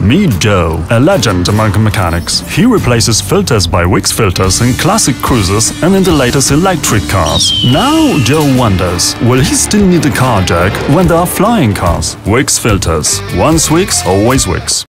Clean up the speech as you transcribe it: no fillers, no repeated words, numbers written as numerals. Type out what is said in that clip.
Meet Joe, a legend among mechanics. He replaces filters by WIX Filters in classic cruisers and in the latest electric cars. Now Joe wonders, will he still need a car jack when there are flying cars? WIX Filters. Once WIX, always WIX.